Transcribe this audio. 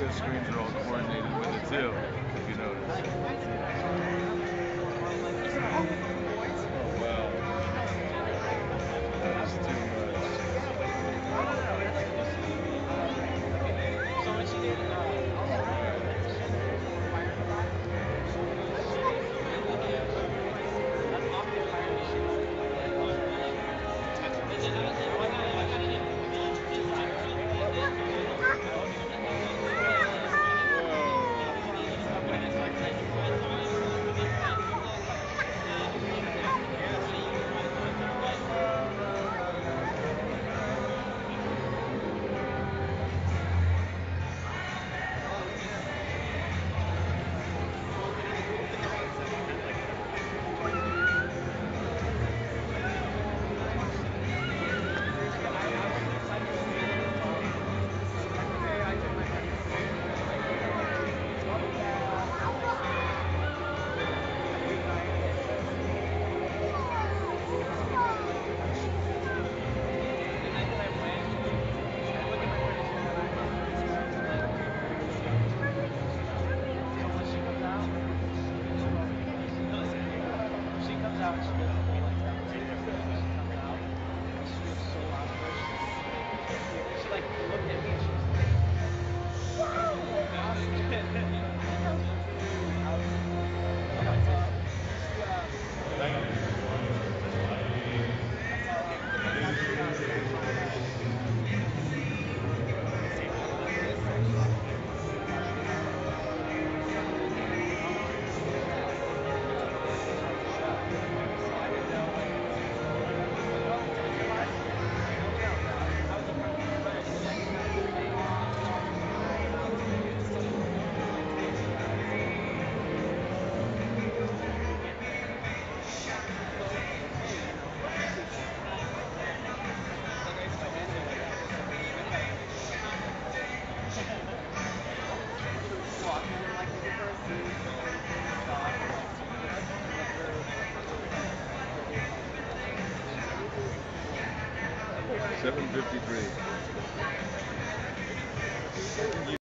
the screens are all coordinated with it too, if you notice. Oh wow. That is too much. Walking and like looking for a seat and stuff and like Seven 53.